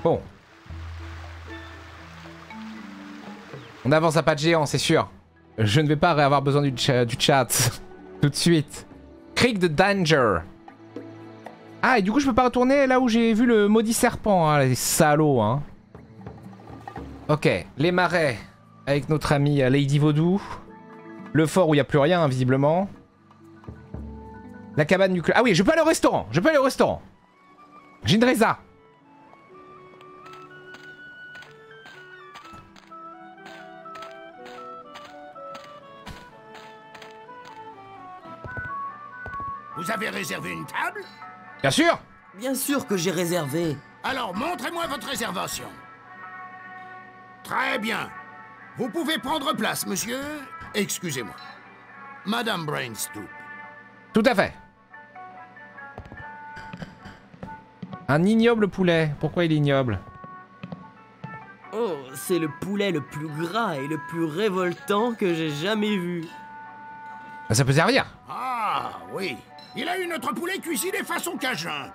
Bon. On avance à pas de géant, c'est sûr. Je ne vais pas avoir besoin du chat. Tout de suite. Creek de Danger. Ah, et du coup, je peux pas retourner là où j'ai vu le maudit serpent, hein, les salauds, hein. Ok, les marais avec notre ami Lady Vaudou. Le fort où il n'y a plus rien, hein, visiblement. La cabane nucléaire. Ah oui, je peux aller au restaurant. Je peux aller au restaurant. Jindreza. Vous avez réservé une table? Bien sûr. Bien sûr que j'ai réservé. Alors montrez-moi votre réservation. Très bien. Vous pouvez prendre place, monsieur. Excusez-moi. Madame Brainstoop. Tout à fait. Un ignoble poulet. Pourquoi il est ignoble? Oh, c'est le poulet le plus gras et le plus révoltant que j'ai jamais vu. Ça peut servir. Ah, oui. Il a eu notre poulet cuisiné façon cajun.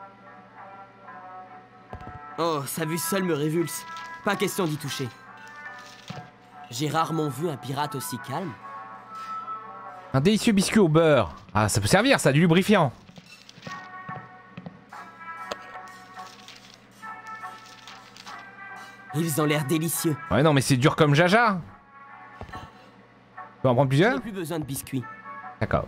Oh, sa vue seule me révulse. Pas question d'y toucher. J'ai rarement vu un pirate aussi calme. Un délicieux biscuit au beurre. Ah, ça peut servir, ça, du lubrifiant. Ils ont l'air délicieux. Ouais, non, mais c'est dur comme jaja. Tu peux en prendre Je plusieurs? n'ai plus besoin de biscuits. D'accord.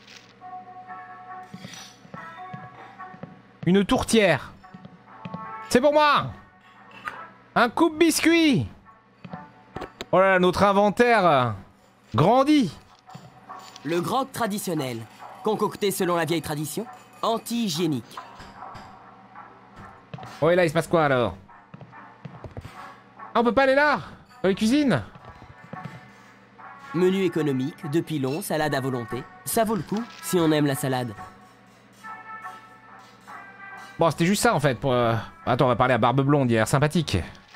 Une tourtière. C'est pour moi. Un coupe-biscuit. Oh là là, notre inventaire grandit. Le grog traditionnel, concocté selon la vieille tradition, anti-hygiénique. Oh, et là, il se passe quoi alors? Ah, on peut pas aller là? Dans les cuisines? Menu économique, 2 pilons, salade à volonté. Ça vaut le coup si on aime la salade. Bon, c'était juste ça en fait pour... Attends, on va parler à Barbe Blonde, il a l'air sympathique.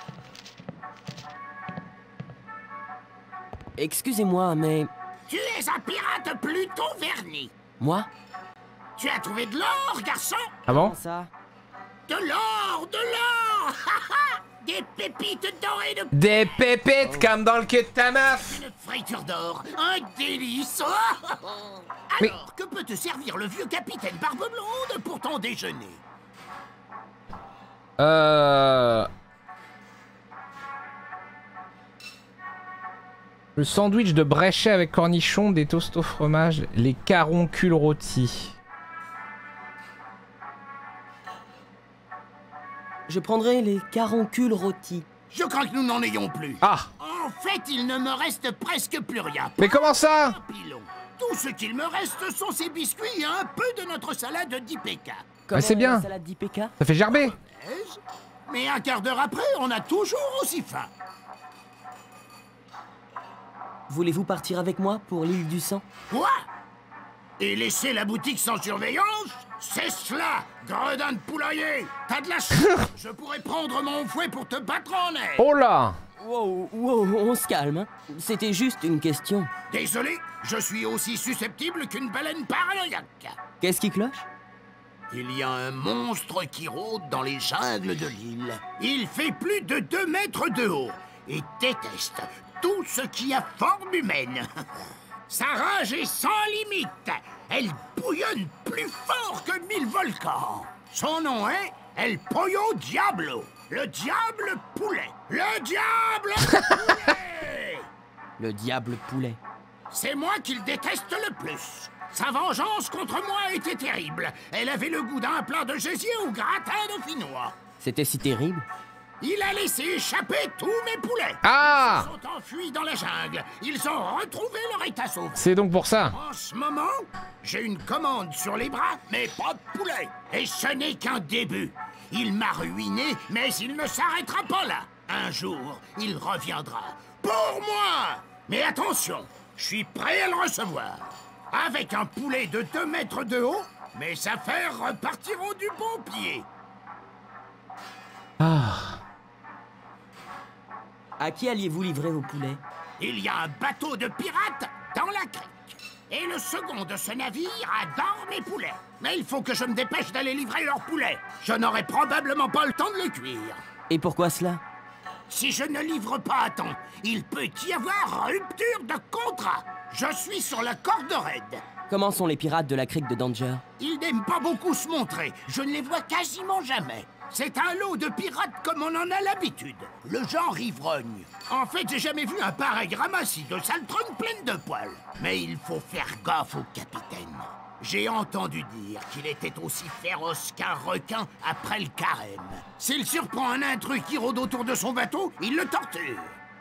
Excusez-moi, mais... Tu es un pirate plutôt verni. Moi? Tu as trouvé de l'or, garçon? Ah bon? Comment ça? De l'or, de l'or. Des pépites dorées de... Des pépites comme dans le cul de ta meuf. Une friture d'or, un délice. Mais- Alors, que peut te servir le vieux capitaine Barbe Blonde pour ton déjeuner? Le sandwich de bréchet avec cornichons, des toasts au fromage, les caroncules rôtis. Je prendrai les caroncules rôtis. Je crois que nous n'en ayons plus. Ah! En fait, il ne me reste presque plus rien. Mais comment ça? Un pilon. Tout ce qu'il me reste sont ces biscuits et un peu de notre salade d'IPK. Comment c'est bien. la salade d'IPK? Ça fait gerber. Mais un quart d'heure après, on a toujours aussi faim. Voulez-vous partir avec moi pour l'île du sang? Quoi? Et laisser la boutique sans surveillance? C'est cela, gredin de poulailler. T'as de la chance. Je pourrais prendre mon fouet pour te battre en neige. Oh là! Wow, wow, on se calme, hein. C'était juste une question. Désolé, je suis aussi susceptible qu'une baleine paranoïaque. Qu'est-ce qui cloche? Il y a un monstre qui rôde dans les jungles de l'île. Il fait plus de 2 mètres de haut et déteste tout ce qui a forme humaine. Sa rage est sans limite. Elle bouillonne plus fort que 1000 volcans. Son nom est El Pollo Diablo. Le diable poulet. Le diable poulet. Le diable poulet. C'est moi qu'il déteste le plus. Sa vengeance contre moi était terrible. Elle avait le goût d'un plat de gésier au gratin dauphinois. C'était si terrible? Il a laissé échapper tous mes poulets. Ah! Ils sont enfuis dans la jungle. Ils ont retrouvé leur état sauvage. C'est donc pour ça. En ce moment, j'ai une commande sur les bras, mais pas de poulet. Et ce n'est qu'un début. Il m'a ruiné, mais il ne s'arrêtera pas là. Un jour, il reviendra. Pour moi! Mais attention, je suis prêt à le recevoir. Avec un poulet de 2 mètres de haut, mes affaires repartiront du bon pied. Ah. À qui alliez-vous livrer vos poulets? Il y a un bateau de pirates dans la crique. Et le second de ce navire adore mes poulets. Mais il faut que je me dépêche d'aller livrer leurs poulets. Je n'aurai probablement pas le temps de le cuire. Et pourquoi cela? Si je ne livre pas à temps, il peut y avoir rupture de contrat. Je suis sur la corde raide. Comment sont les pirates de la crique de Danger? Ils n'aiment pas beaucoup se montrer. Je ne les vois quasiment jamais. C'est un lot de pirates comme on en a l'habitude. Le genre ivrogne. En fait, j'ai jamais vu un pareil ramassis de saltronnes pleines de poils. Mais il faut faire gaffe au capitaine. J'ai entendu dire qu'il était aussi féroce qu'un requin après le carême. S'il surprend un intrus qui rôde autour de son bateau, il le torture.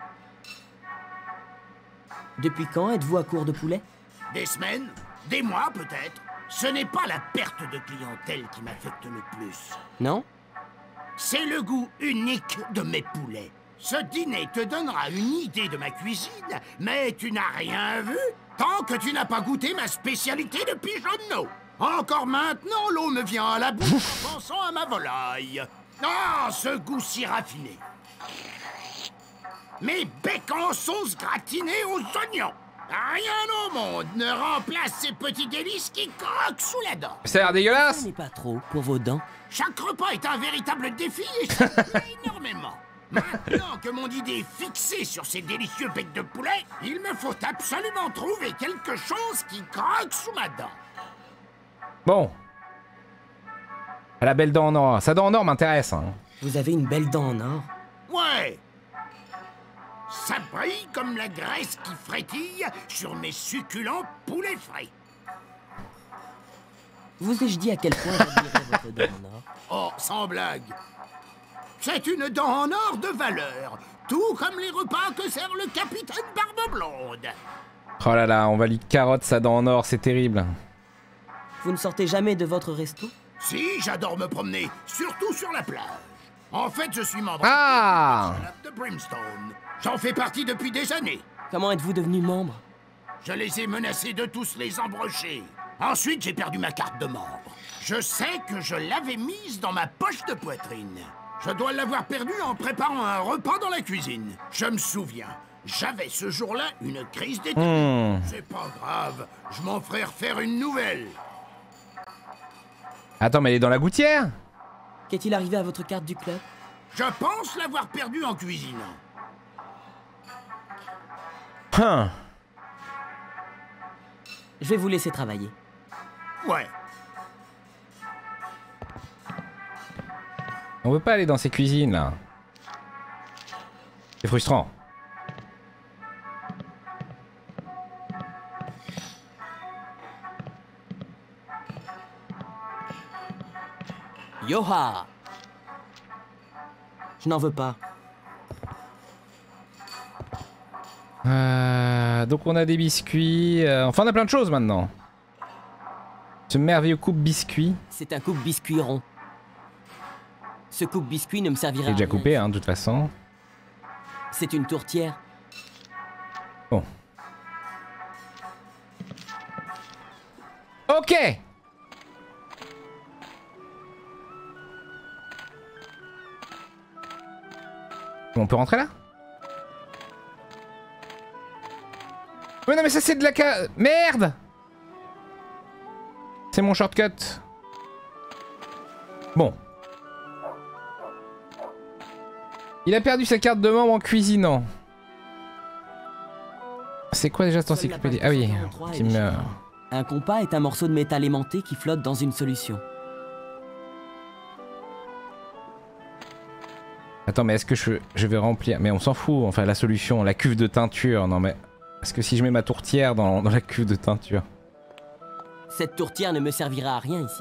Depuis quand êtes-vous à court de poulet? Des semaines, des mois peut-être. Ce n'est pas la perte de clientèle qui m'affecte le plus. Non? C'est le goût unique de mes poulets. Ce dîner te donnera une idée de ma cuisine, mais tu n'as rien vu tant que tu n'as pas goûté ma spécialité de pigeonneau. Encore maintenant, l'eau me vient à la bouche en pensant à ma volaille. Ah, ce goût si raffiné. Mes becs en sauce gratinée aux oignons. Rien au monde ne remplace ces petits délices qui croquent sous la dent. Ça a l'air Ce dégueulasse. n'est pas trop pour vos dents. Chaque repas est un véritable défi et ça me plaît énormément. Maintenant que mon idée est fixée sur ces délicieux becs de poulet, il me faut absolument trouver quelque chose qui croque sous ma dent. Bon. La belle dent en or. Sa dent en or m'intéresse. Hein. Vous avez une belle dent en or. Ouais. Ça brille comme la graisse qui frétille sur mes succulents poulets frais. Vous ai-je dit à quel point j'admirais votre dent en or? Oh, sans blague. C'est une dent en or de valeur, tout comme les repas que sert le capitaine Barbe Blonde. Oh là là, on va lui carotte sa dent en or, c'est terrible. Vous ne sortez jamais de votre resto? Si, j'adore me promener, surtout sur la plage. En fait, je suis membre de Brimstone. J'en fais partie depuis des années. Comment êtes-vous devenu membre? Je les ai menacés de tous les embrocher. Ensuite, j'ai perdu ma carte de membre. Je sais que je l'avais mise dans ma poche de poitrine. Je dois l'avoir perdue en préparant un repas dans la cuisine. Je me souviens, j'avais ce jour-là une crise d'état. C'est pas grave, je m'en ferai refaire une nouvelle. Attends, mais elle est dans la gouttière? Qu'est-il arrivé à votre carte du club? Je pense l'avoir perdue en cuisinant. Je vais vous laisser travailler. Ouais. On veut pas aller dans ces cuisines là. C'est frustrant. Yoha! Je n'en veux pas. Donc on a des biscuits. Enfin on a plein de choses maintenant. Ce merveilleux coupe-biscuit. C'est un coupe-biscuit rond. Ce coupe-biscuit ne me servira à J'ai rien. déjà coupé hein, de toute façon. C'est une tourtière. Bon. Ok. On peut rentrer là? Mais non mais ça c'est de la merde. C'est mon shortcut. Bon. Il a perdu sa carte de membre en cuisinant. C'est quoi déjà cette encyclopédie? Ah oui, qui meurt. Un compas est un morceau de métal aimanté qui flotte dans une solution. Attends, mais est-ce que je vais remplir? Mais on s'en fout, enfin la solution, la cuve de teinture. Non mais... Est-ce que si je mets ma tourtière dans la cuve de teinture? Cette tourtière ne me servira à rien ici.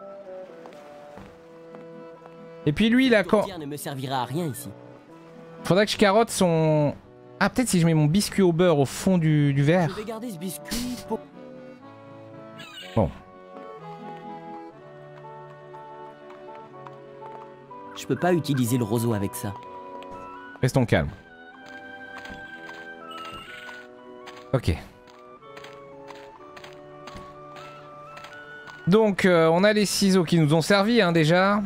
Et puis lui là, Cette quand... tourtière ne me servira à rien ici. Faudrait que je carotte son... Ah peut-être si je mets mon biscuit au beurre au fond du verre. Je vais garder ce biscuit pour... Bon. Je peux pas utiliser le roseau avec ça. Restons calmes. Ok. Donc on a les ciseaux qui nous ont servi hein, déjà.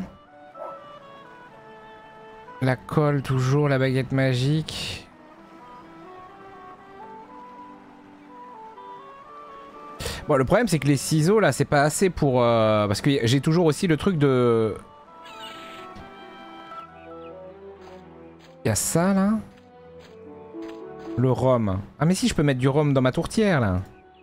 La colle toujours, la baguette magique. Bon le problème c'est que les ciseaux là c'est pas assez pour... parce que j'ai toujours aussi le truc de... Il y a ça là. Le rhum. Ah mais si, je peux mettre du rhum dans ma tourtière là.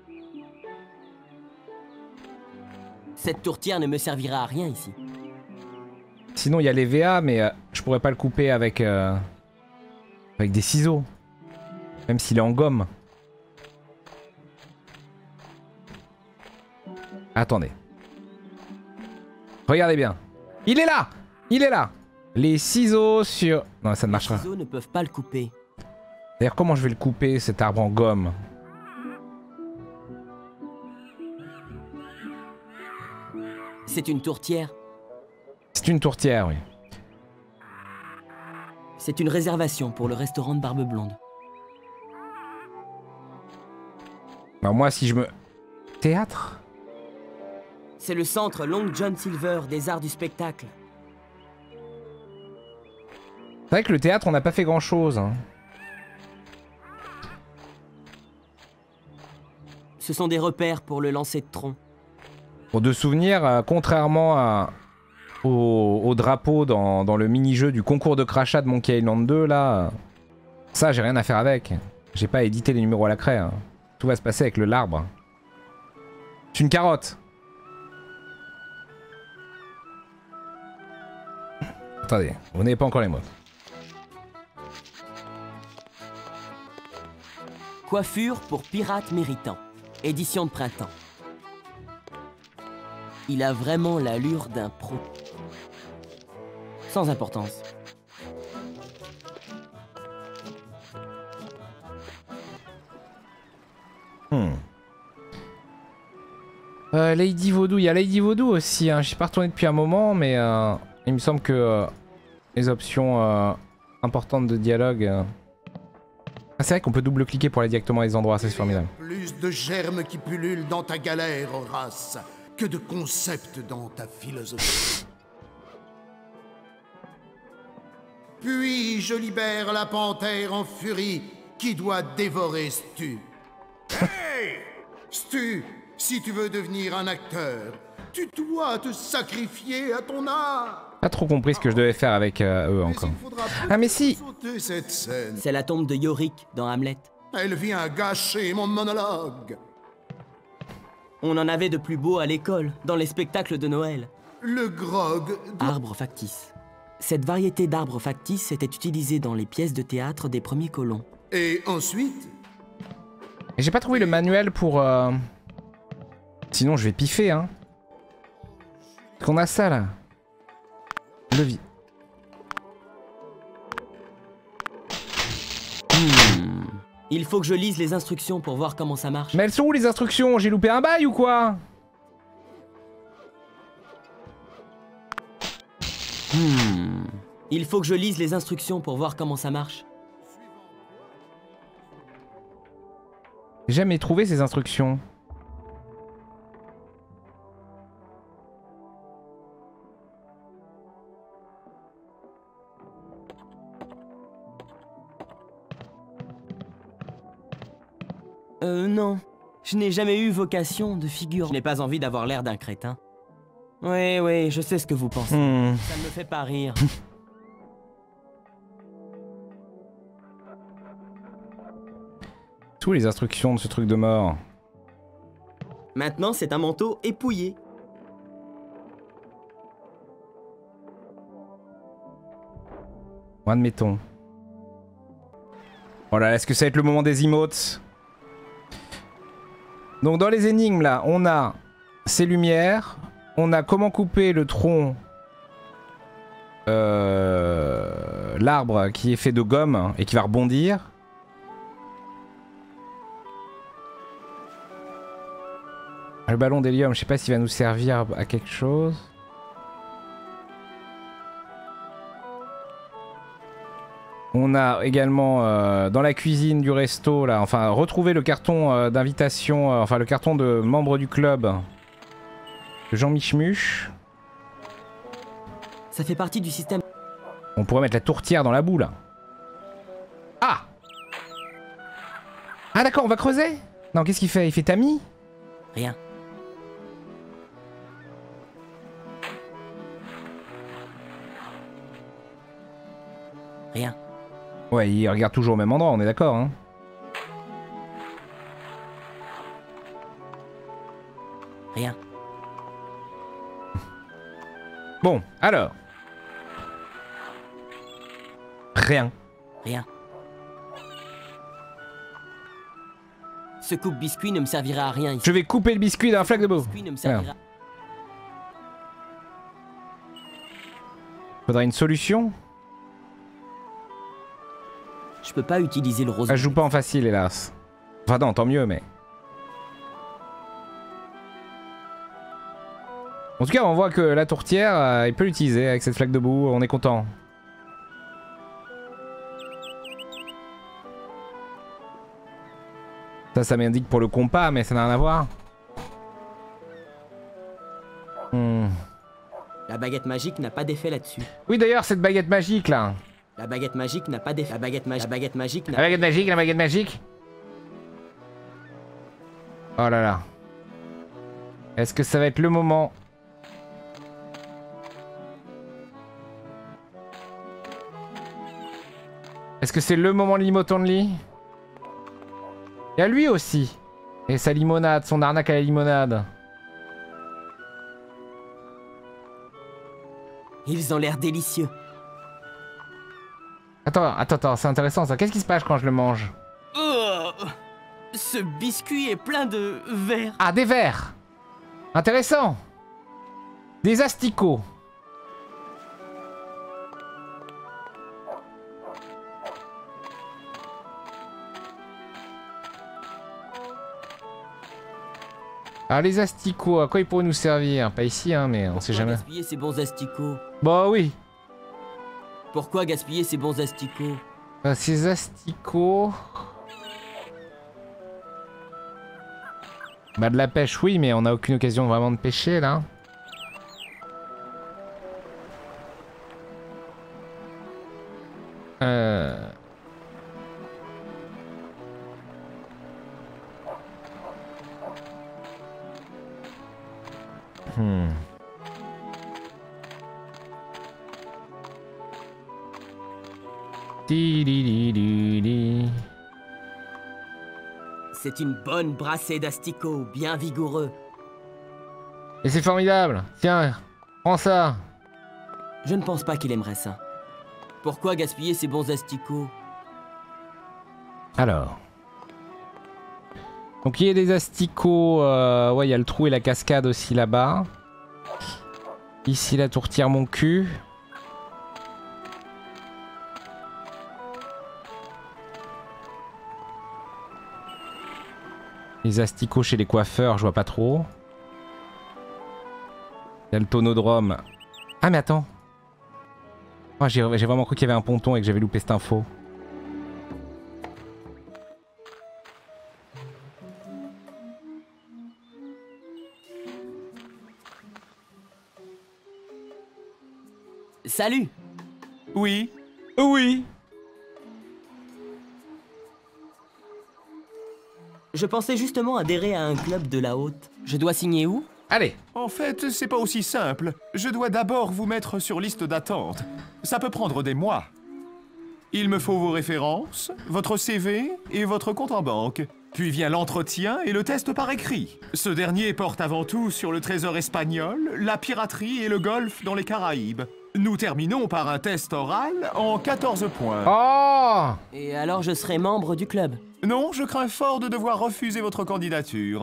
Cette tourtière ne me servira à rien ici. Sinon il y a les VA mais je pourrais pas le couper avec des ciseaux. Même s'il est en gomme. Attendez. Regardez bien. Il est là! Il est là! Les ciseaux sur... Non, ça ne marchera. Les ciseaux ne peuvent pas le couper. D'ailleurs, comment je vais le couper, cet arbre en gomme? C'est une tourtière. C'est une tourtière, oui. C'est une réservation pour le restaurant de Barbe Blonde. Alors moi, si je me... Théâtre? C'est le centre Long John Silver des arts du spectacle. C'est vrai que le théâtre, on n'a pas fait grand-chose. Hein. Ce sont des repères pour le lancer de tronc. Pour de souvenirs, contrairement au drapeau dans le mini-jeu du concours de crachat de Monkey Island 2, là, ça, j'ai rien à faire avec. J'ai pas édité les numéros à la craie. Hein. Tout va se passer avec l'arbre. C'est une carotte. Attendez, vous n'avez pas encore les mots. Coiffure pour pirates méritants. Édition de printemps. Il a vraiment l'allure d'un pro. Sans importance. Lady Vaudou, il y a Lady Vaudou aussi. Hein. Je suis pas retourné depuis un moment, mais il me semble que les options importantes de dialogue. Ah, c'est vrai qu'on peut double-cliquer pour aller directement à les endroits, ça c'est formidable. Plus de germes qui pullulent dans ta galère, Horace, que de concepts dans ta philosophie. Puis je libère la panthère en furie qui doit dévorer Stu. Hey Stu, si tu veux devenir un acteur, tu dois te sacrifier à ton art. Pas trop compris ce que je devais faire avec eux encore. Ah mais si. C'est la tombe de Yorick dans Hamlet. Elle vient gâcher mon monologue. On en avait de plus beau à l'école, dans les spectacles de Noël. Le grog... Arbre factice. Cette variété d'arbres factices était utilisée dans les pièces de théâtre des premiers colons. Et ensuite... J'ai pas trouvé le manuel pour... Sinon je vais piffer, hein. Parce qu'on a ça, là. Levier. Il faut que je lise les instructions pour voir comment ça marche. Mais elles sont où les instructions? J'ai loupé un bail ou quoi? Il faut que je lise les instructions pour voir comment ça marche. J'ai jamais trouvé ces instructions. Non. Je n'ai jamais eu vocation de figure. Je n'ai pas envie d'avoir l'air d'un crétin. Oui, je sais ce que vous pensez. Ça ne me fait pas rire. Tous les instructions de ce truc de mort. Maintenant, c'est un manteau épouillé. Bon, admettons. Voilà, est-ce que ça va être le moment des emotes? Donc dans les énigmes là, on a ces lumières, on a comment couper le tronc, l'arbre qui est fait de gomme et qui va rebondir. Le ballon d'hélium, je sais pas s'il va nous servir à quelque chose. On a également dans la cuisine du resto là, enfin retrouver le carton d'invitation, enfin le carton de membre du club de Jean Michmuche. Ça fait partie du système. On pourrait mettre la tourtière dans la boue là. Ah! Ah d'accord, on va creuser? Non, qu'est-ce qu'il fait? Il fait tamis? Rien. Rien. Ouais, il regarde toujours au même endroit, on est d'accord, hein. Rien. Bon, alors. Rien. Rien. Ce coupe-biscuit ne me servira à rien ici. Je vais couper le biscuit d'un flaque de boue. Biscuit ne me servira... Faudrait une solution. Je peux pas utiliser le rose. Elle joue pas en facile, hélas. Enfin non, tant mieux, mais... En tout cas, on voit que la tourtière, il peut l'utiliser avec cette flaque de boue, on est content. Ça m'indique pour le compas, mais ça n'a rien à voir. La baguette magique n'a pas d'effet là-dessus. Oui, d'ailleurs, cette baguette magique, là. La baguette magique n'a pas d'effet. La baguette magique n'a... La baguette magique, la baguette magique. Oh là là. Est-ce que ça va être le moment? Est-ce que c'est le moment Limotonly? Il y a lui aussi. Et sa limonade, son arnaque à la limonade. Ils ont l'air délicieux. Attends, c'est intéressant ça. Qu'est-ce qui se passe quand je le mange? Oh, ce biscuit est plein de vers. Ah, des vers. Intéressant. Des asticots. Ah, les asticots, à quoi ils pourraient nous servir? Pas ici, hein, mais on sait jamais. Pourquoi gaspiller ces bons asticots? Bah oui. Pourquoi gaspiller ces bons asticots? Ces asticots... Bah de la pêche, oui, mais on n'a aucune occasion vraiment de pêcher, là. C'est une bonne brassée d'asticots, bien vigoureux. Et c'est formidable. Tiens, prends ça. Je ne pense pas qu'il aimerait ça. Pourquoi gaspiller ces bons asticots? Alors. Donc il y a des asticots. Ouais, il y a le trou et la cascade aussi là-bas. Ici la tourtière mon cul. Les asticots chez les coiffeurs, je vois pas trop. Il y a le tonodrome. Ah mais attends. Oh, j'ai vraiment cru qu'il y avait un ponton et que j'avais loupé cette info. Salut! Oui. Oui. Je pensais justement adhérer à un club de la haute. Je dois signer où? Allez. En fait, c'est pas aussi simple. Je dois d'abord vous mettre sur liste d'attente. Ça peut prendre des mois. Il me faut vos références, votre CV et votre compte en banque. Puis vient l'entretien et le test par écrit. Ce dernier porte avant tout sur le trésor espagnol, la piraterie et le golfe dans les Caraïbes. Nous terminons par un test oral en 14 points. Oh! Et alors je serai membre du club. Non, je crains fort de devoir refuser votre candidature.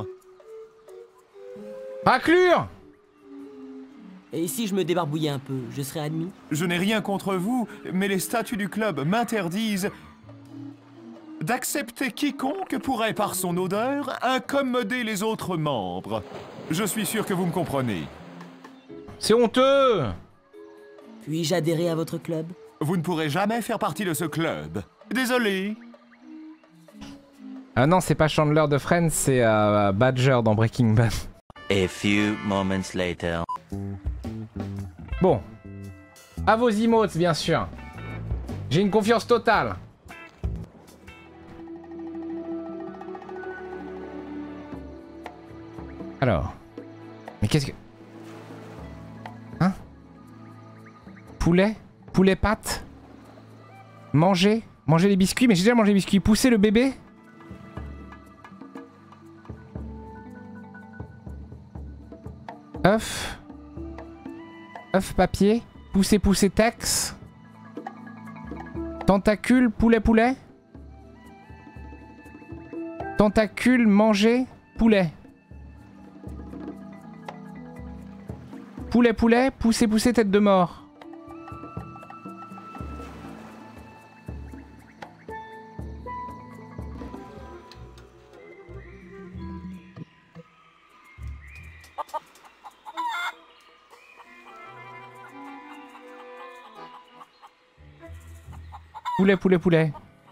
Raclure! Et si je me débarbouillais un peu, je serais admis? Je n'ai rien contre vous, mais les statuts du club m'interdisent d'accepter quiconque pourrait, par son odeur, incommoder les autres membres. Je suis sûr que vous me comprenez. C'est honteux! Puis-je adhérer à votre club? Vous ne pourrez jamais faire partie de ce club. Désolé. Ah non, c'est pas Chandler de Friends, c'est Badger dans Breaking Bad. A few moments later. Bon. À vos emotes, bien sûr. J'ai une confiance totale. Alors. Mais qu'est-ce que... Hein? Poulet? Poulet pâte? Manger? Manger les biscuits, mais j'ai déjà mangé les biscuits. Pousser le bébé. Œuf. Œuf papier. Pousser, pousser, tex. Tentacule, poulet, poulet. Tentacule, manger, poulet. Poulet, poulet, pousser, pousser, tête de mort. Poulet, poulet, poulet.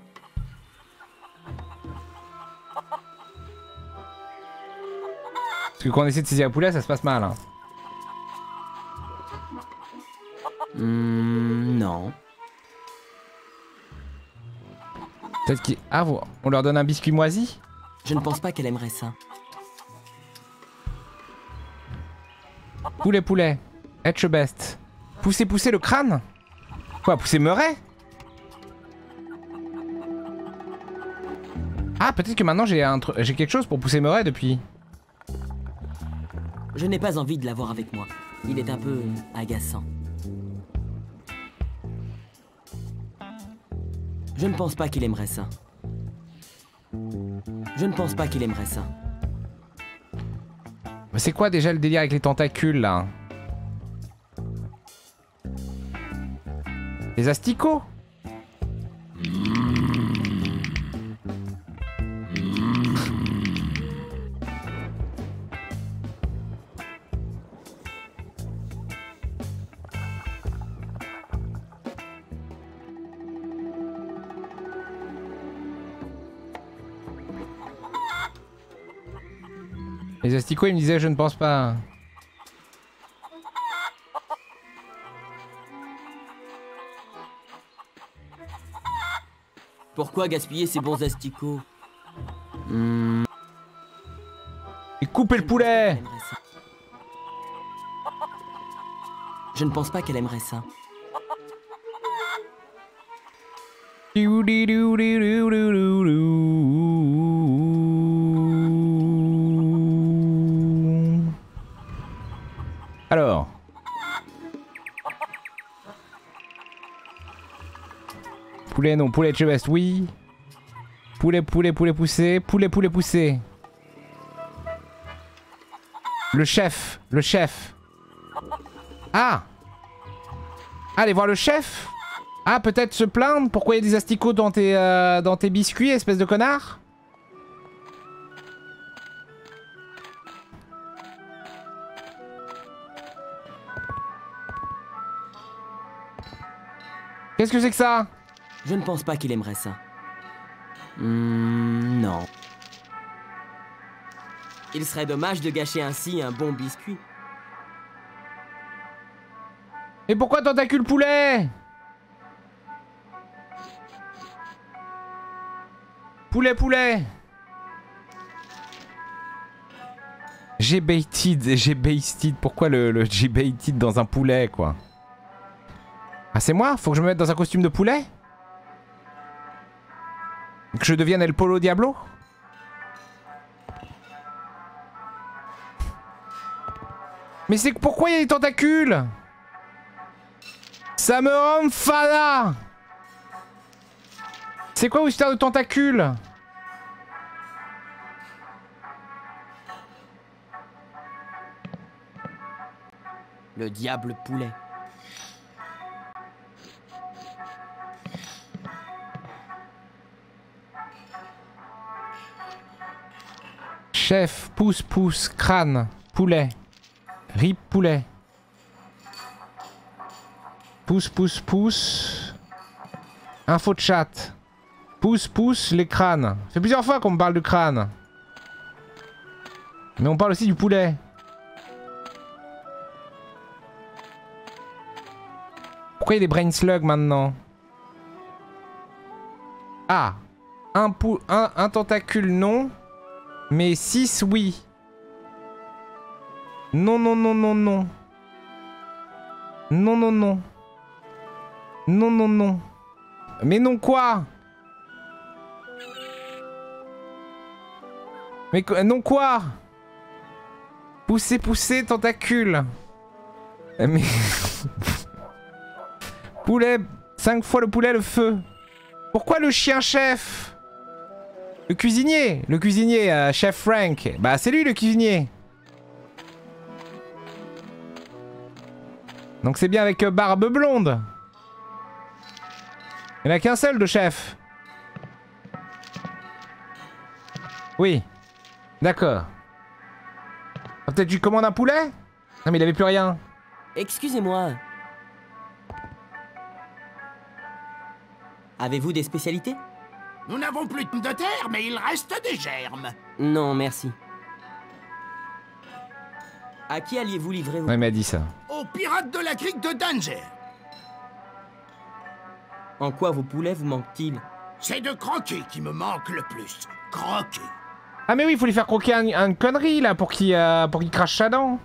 Parce que quand on essaie de saisir un poulet, ça se passe mal. Hein. Non. Peut-être qu'il... Ah, on leur donne un biscuit moisi? Je ne pense pas qu'elle aimerait ça. Poulet, poulet. Etche best. Pousser, pousser le crâne? Quoi, pousser meuret? Ah, peut-être que maintenant j'ai quelque chose pour pousser meuret depuis. Je n'ai pas envie de l'avoir avec moi. Il est un peu agaçant. Je ne pense pas qu'il aimerait ça. Je ne pense pas qu'il aimerait ça. Mais c'est quoi déjà le délire avec les tentacules là? Les asticots? Les asticots, ils me disaient je ne pense pas. Pourquoi gaspiller ces bons asticots? Et couper le poulet! Je ne pense pas qu'elle aimerait ça. Alors. Poulet non, poulet chevest, oui. Poulet, poulet, poulet poussé, poulet, poulet poussé. Le chef, le chef. Ah! Allez voir le chef. Ah, peut-être se plaindre pourquoi il y a des asticots dans tes biscuits, espèce de connard. Qu'est-ce que c'est que ça? Je ne pense pas qu'il aimerait ça. Non. Il serait dommage de gâcher ainsi un bon biscuit. Et pourquoi tentacule poulet? Poulet, poulet. J'ai baited. Pourquoi le j'ai baited dans un poulet, quoi? Ah, c'est moi? Faut que je me mette dans un costume de poulet? Que je devienne El Polo Diablo? Mais c'est pourquoi il y a des tentacules? Ça me rend fada! C'est quoi l'histoire de tentacules? Le diable poulet. Chef, pouce, pouce, crâne, poulet. Rip, poulet. Pouce, pouce, pouce. Info de chat. Pouce, pouce, les crânes. Ça fait plusieurs fois qu'on me parle de crâne. Mais on parle aussi du poulet. Pourquoi il y a des brain slugs maintenant? Ah. Un tentacule non. Mais 6 oui. Non, non, non, non, non. Non, non, non. Non, non, non. Mais non quoi? Mais non quoi? Poussez, poussez, tentacule. Mais... Poulet, 5 fois le poulet, le feu. Pourquoi le chien chef? Le cuisinier, chef Frank. Bah c'est lui le cuisinier. Donc c'est bien avec barbe blonde. Il n'y en a qu'un seul de chef. Oui. D'accord. Peut-être tu commandes un poulet? Non mais il avait plus rien. Excusez-moi. Avez-vous des spécialités? Nous n'avons plus de terre, mais il reste des germes. Non, merci. À qui alliez-vous livrer vos... Ouais, il m'a dit ça. Aux pirates de la crique de Danger. En quoi vos poulets vous manquent-ils? C'est de croquer qui me manque le plus. Croquer. Ah mais oui, il faut lui faire croquer un connerie là pour qu'il crache sa dent.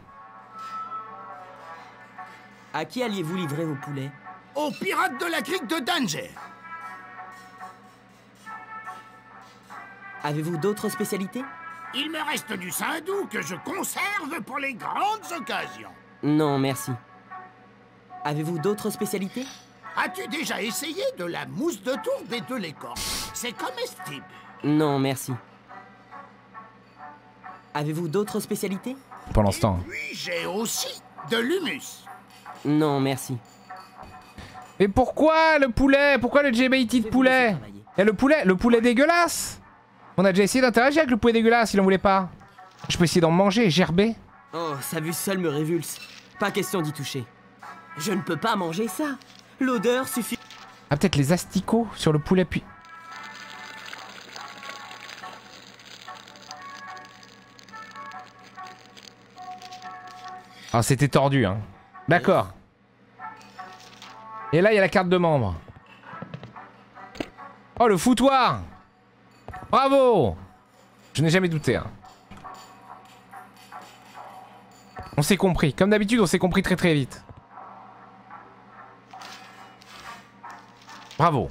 À qui alliez-vous livrer vos poulets? Aux pirates de la crique de Danger. Avez-vous d'autres spécialités? Il me reste du saindoux que je conserve pour les grandes occasions. Non, merci. Avez-vous d'autres spécialités? As-tu déjà essayé de la mousse de tourbe et de l'écorce? C'est comestible. Non, merci. Avez-vous d'autres spécialités? Pendant ce temps. Oui, j'ai aussi de l'humus. Non, merci. Mais pourquoi le poulet? Pourquoi le JBT de poulet? Et le poulet dégueulasse. On a déjà essayé d'interagir avec le poulet dégueulasse, il en voulait pas. Je peux essayer d'en manger, gerber. Oh, sa vue seule me révulse. Pas question d'y toucher. Je ne peux pas manger ça. L'odeur suffit. Ah, peut-être les asticots sur le poulet puis... Ah, c'était tordu, hein. D'accord. Et là, il y a la carte de membre. Oh, le foutoir! Bravo! Je n'ai jamais douté, hein. On s'est compris. Comme d'habitude, on s'est compris très très vite. Bravo.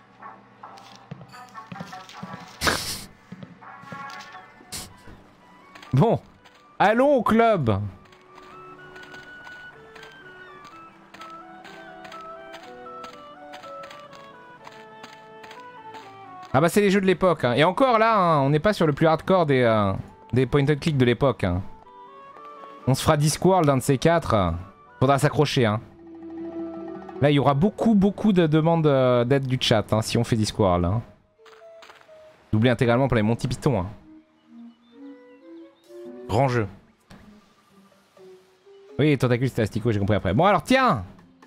Bon. Allons au club. Ah bah c'est les jeux de l'époque, hein. Et encore là, hein, on n'est pas sur le plus hardcore des point and click de l'époque, hein. On se fera Discworld, un de ces quatre. Faudra s'accrocher, hein. Là il y aura beaucoup de demandes d'aide du chat, hein, si on fait Discworld, hein. Doublé intégralement pour les Monty Python, hein. Grand jeu. Oui, Tentacule c'était Astico, j'ai compris après. Bon alors tiens.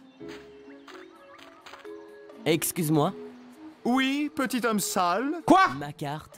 Excuse-moi. Oui, petit homme sale. Quoi? Ma carte.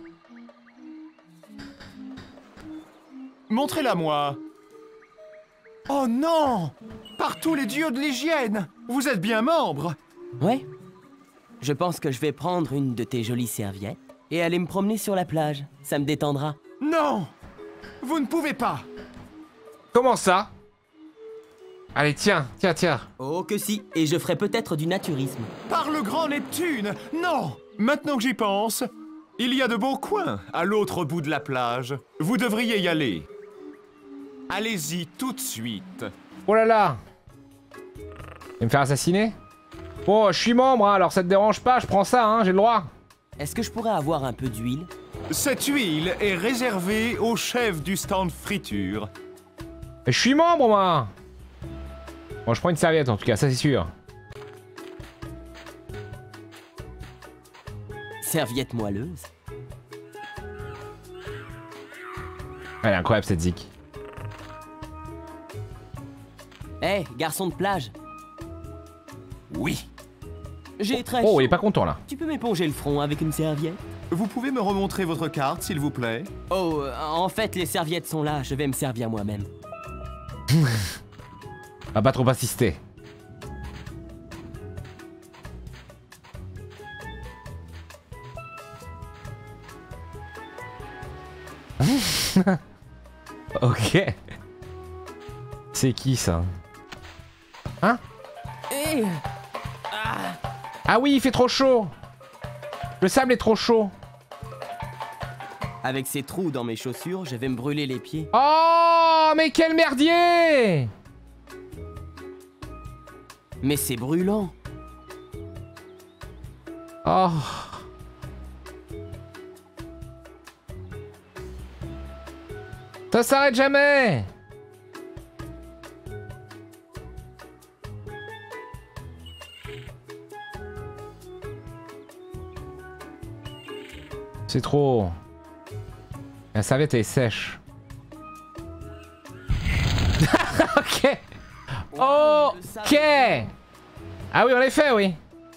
Montrez-la-moi. Oh non! Par tous les dieux de l'hygiène! Vous êtes bien membre! Ouais. Je pense que je vais prendre une de tes jolies serviettes et aller me promener sur la plage. Ça me détendra. Non! Vous ne pouvez pas! Comment ça? Allez tiens. Oh que si, et je ferai peut-être du naturisme. Par le grand Neptune! Non! Maintenant que j'y pense, il y a de beaux coins à l'autre bout de la plage. Vous devriez y aller. Allez-y tout de suite. Oh là là. Il va me faire assassiner? Bon, je suis membre, hein, alors ça te dérange pas, je prends ça, hein, j'ai le droit. Est-ce que je pourrais avoir un peu d'huile? Cette huile est réservée au chef du stand friture. Mais je suis membre, moi. Bon, je prends une serviette en tout cas, ça c'est sûr. Serviette moelleuse. Elle est incroyable cette zik. Hé, garçon de plage. Oui. J'ai très Oh, chaud. il est pas content là. Tu peux m'éponger le front avec une serviette? Vous pouvez me remontrer votre carte, s'il vous plaît? Oh, en fait, les serviettes sont là. Je vais me servir moi-même. Va pas trop insister. Ok. C'est qui ça? Hein? Hé! Ah oui, il fait trop chaud. Le sable est trop chaud. Avec ces trous dans mes chaussures, je vais me brûler les pieds. Oh, mais quel merdier! Mais c'est brûlant. Oh. Ça s'arrête jamais! C'est trop. La serviette est sèche. Ok. Wow, Ok. Ah oui, en effet, oui.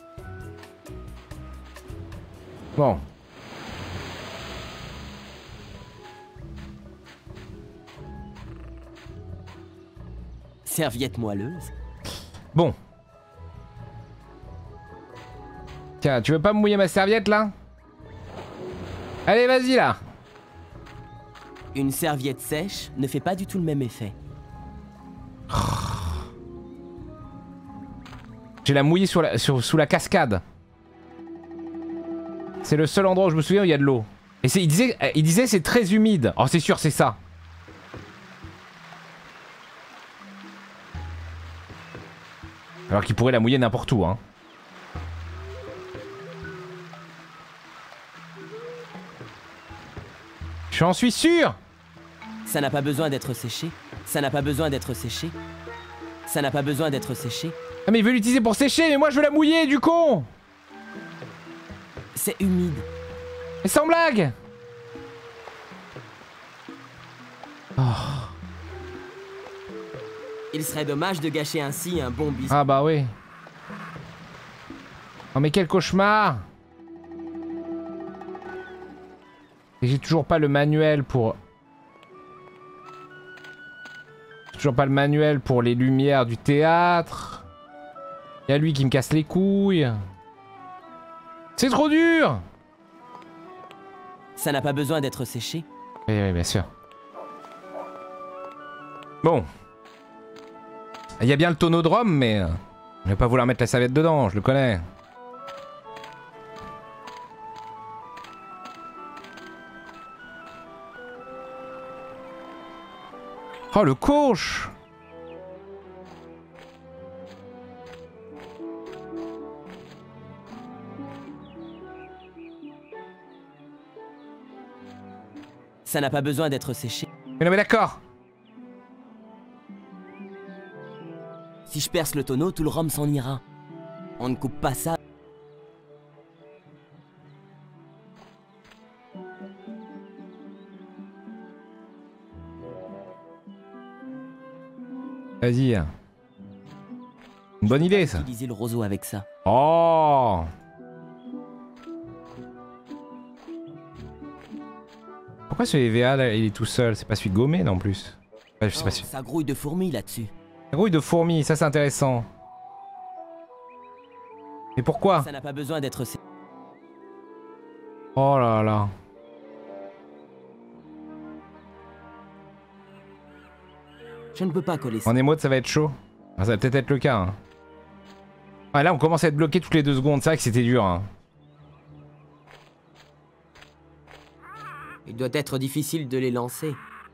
Bon. Serviette moelleuse. Bon. Tiens, tu veux pas me mouiller ma serviette là? Allez, vas-y là. Une serviette sèche ne fait pas du tout le même effet. J'ai la mouillée sous la cascade. C'est le seul endroit où je me souviens où il y a de l'eau. Et il disait c'est très humide. Oh, c'est sûr, c'est ça. Alors qu'il pourrait la mouiller n'importe où, hein. J'en suis sûr. Ça n'a pas besoin d'être séché. Ça n'a pas besoin d'être séché. Ça n'a pas besoin d'être séché. Ah mais il veut l'utiliser pour sécher, mais moi je veux la mouiller, du con. C'est humide. Mais sans blague. Oh. Il serait dommage de gâcher ainsi un bon biscuit. Ah bah oui. Oh mais quel cauchemar. Et j'ai toujours pas le manuel pour... Toujours pas le manuel pour les lumières du théâtre. Il y a lui qui me casse les couilles. C'est trop dur. Ça n'a pas besoin d'être séché. Oui, oui, bien sûr. Bon. Il y a bien le tonodrome, mais... Je vais pas vouloir mettre la serviette dedans, je le connais. Oh, le coach! Ça n'a pas besoin d'être séché. Mais non mais d'accord. Si je perce le tonneau, tout le rhum s'en ira. On ne coupe pas ça. Vas-y. Une bonne idée ça. Utiliser le roseau avec ça. Oh! Pourquoi ce EVA là, il est tout seul? C'est pas celui gommé non plus. Ouais, je sais pas si... Ça grouille de fourmis là-dessus. Grouille de fourmis, ça c'est intéressant. Mais pourquoi? Ça n'a pas besoin d'être séché. Oh là là. Je ne peux pas coller ça. En émote ça va être chaud. Ah, ça va peut-être être le cas. Hein. Ah, là on commence à être bloqué toutes les 2 secondes, c'est vrai que c'était dur. Hein. Il doit être difficile de les lancer.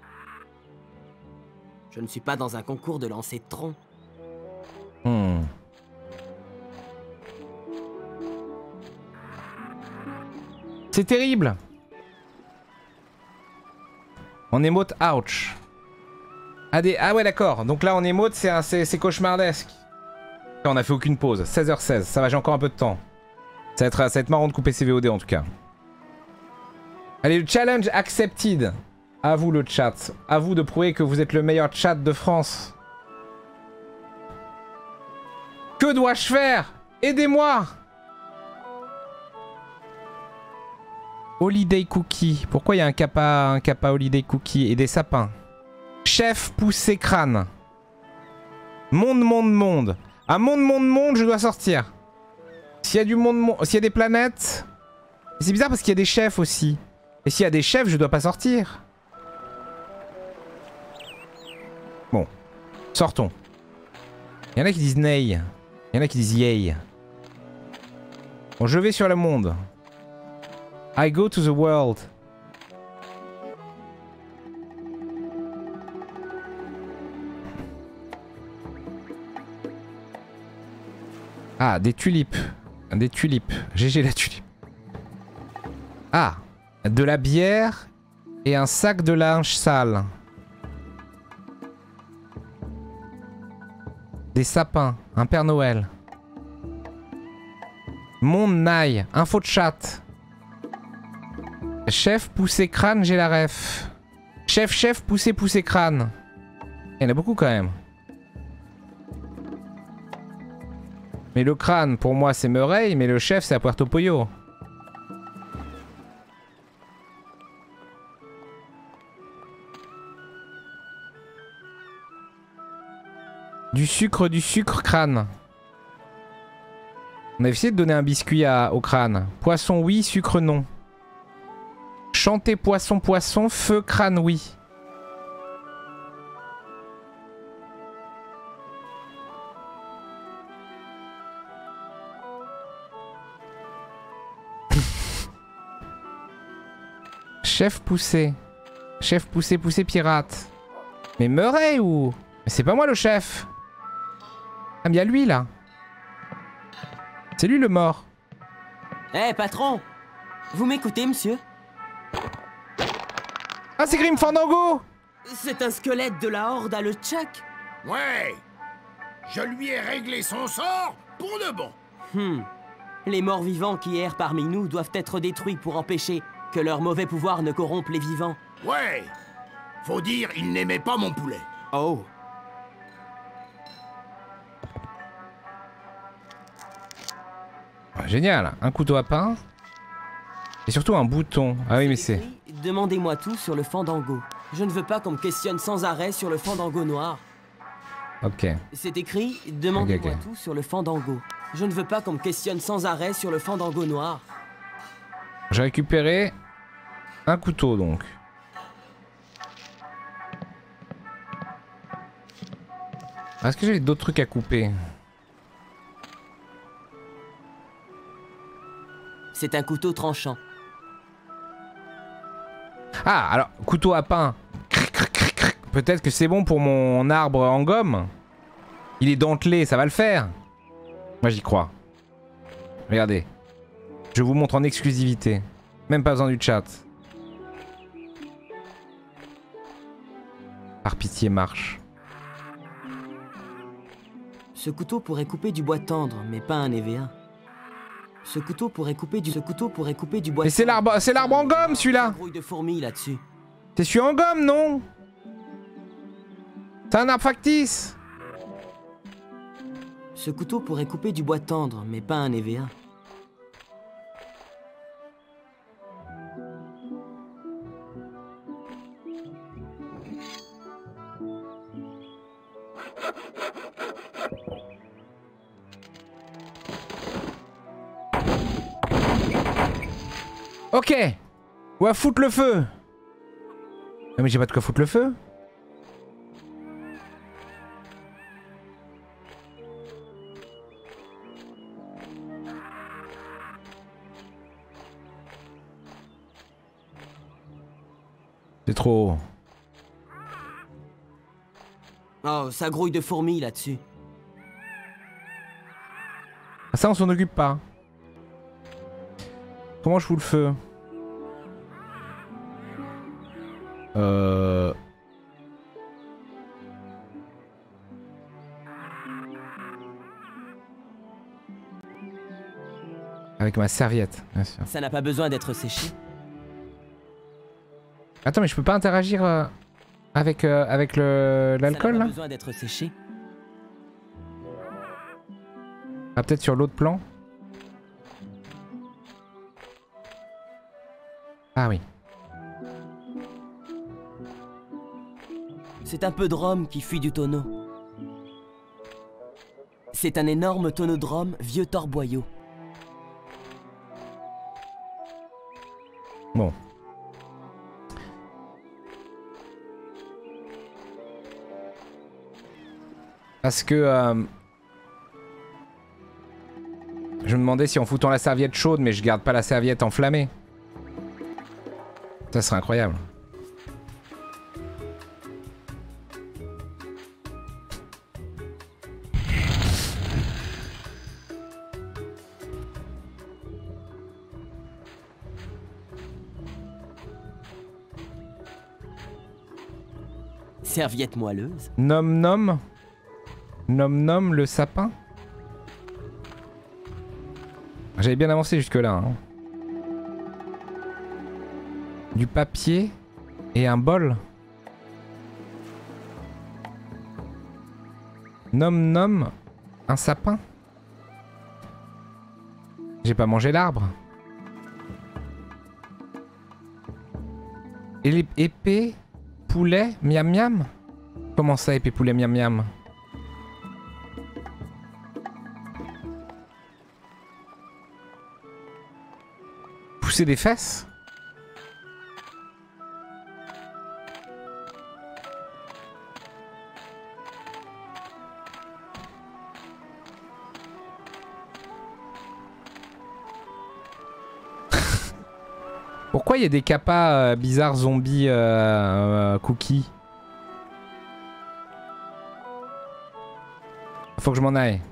Je ne suis pas dans un concours de lancer de tronc. C'est terrible. En émote, ouch. Ah ouais d'accord, donc là en émote c'est cauchemardesque. On a fait aucune pause, 16h16, ça va, j'ai encore un peu de temps. Ça va être marrant de couper ces VOD en tout cas. Allez, le challenge accepted. À vous le chat, à vous de prouver que vous êtes le meilleur chat de France. Que dois-je faire? Aidez-moi. Holiday Cookie, pourquoi il y a un kappa Holiday Cookie et des sapins? Chef poussé crâne. Monde. À monde, je dois sortir. S'il y a du monde, s'il y a des planètes... C'est bizarre parce qu'il y a des chefs aussi. Et s'il y a des chefs, je dois pas sortir. Bon. Sortons. Il y en a qui disent nay. Il y en a qui disent yay. Bon, je vais sur le monde. I go to the world. Ah, des tulipes. Des tulipes. GG la tulipe. Ah, de la bière et un sac de linge sale. Des sapins. Un Père Noël. Mon nail. Info de chat. Chef, poussé, crâne, j'ai la ref. Chef, poussé, crâne. Il y en a beaucoup quand même. Mais le crâne, pour moi, c'est Murray, mais le chef, c'est à Puerto Pollo. Du sucre, crâne. On a essayé de donner un biscuit au crâne. Poisson, oui, sucre, non. Chanter poisson, feu, crâne, oui. Chef poussé, pirate. Mais Murray ou... Mais c'est pas moi le chef. Ah mais y'a lui là. C'est lui le mort. Eh patron, vous m'écoutez monsieur? Ah c'est Grim Fandango. C'est un squelette de la Horde à le Chuck. Ouais, je lui ai réglé son sort pour de bon. Les morts vivants qui errent parmi nous doivent être détruits pour empêcher que leur mauvais pouvoir ne corrompe les vivants. Ouais, faut dire, il n'aimait pas mon poulet. Oh. Génial, un couteau à pain. Et surtout un bouton. Ah oui mais c'est... Demandez-moi tout sur le Fandango. Je ne veux pas qu'on me questionne sans arrêt sur le Fandango noir. Ok. C'est écrit, demandez-moi Ok. tout sur le Fandango. Je ne veux pas qu'on me questionne sans arrêt sur le Fandango noir. J'ai récupéré un couteau donc. Est-ce que j'ai d'autres trucs à couper? C'est un couteau tranchant. Ah, alors, couteau à pain. Peut-être que c'est bon pour mon arbre en gomme. Il est dentelé, ça va le faire. Moi, j'y crois. Regardez. Je vous montre en exclusivité. Même pas besoin du chat. Par pitié, marche. Ce couteau pourrait couper du bois tendre, mais pas un EV1. Ce couteau pourrait couper du bois. Mais c'est l'arbre en gomme celui-là. Grouille de fourmis là-dessus. C'est celui en gomme, non? C'est un arbre factice. Ce couteau pourrait couper du bois tendre, mais pas un EV1. Ok. Où à foutre le feu? Ah mais j'ai pas de quoi foutre le feu. C'est trop... Oh, ça grouille de fourmis là-dessus. Ah, ça on s'en occupe pas. Comment je fous le feu? Avec ma serviette, bien sûr. Ça n'a pas besoin d'être séché. Attends, mais je peux pas interagir avec l'alcool Ça n'a là? pas besoin d'être séché. Ah, peut-être sur l'autre plan? Ah oui. C'est un peu de rhum qui fuit du tonneau. C'est un énorme tonneau de rhum vieux torboyau. Bon. Parce que... je me demandais si en foutant la serviette chaude, mais je garde pas la serviette enflammée. Ça serait incroyable. serviette moelleuse. Nom nom. Nom nom le sapin. J'avais bien avancé jusque là. Hein. Du papier et un bol. Nom nom un sapin. J'ai pas mangé l'arbre. Et épée, poulet, miam miam. Comment ça, épée, poulet, miam miam? Pousser des fesses? Pourquoi il y a des kappas bizarres zombies cookies? Faut que je m'en aille.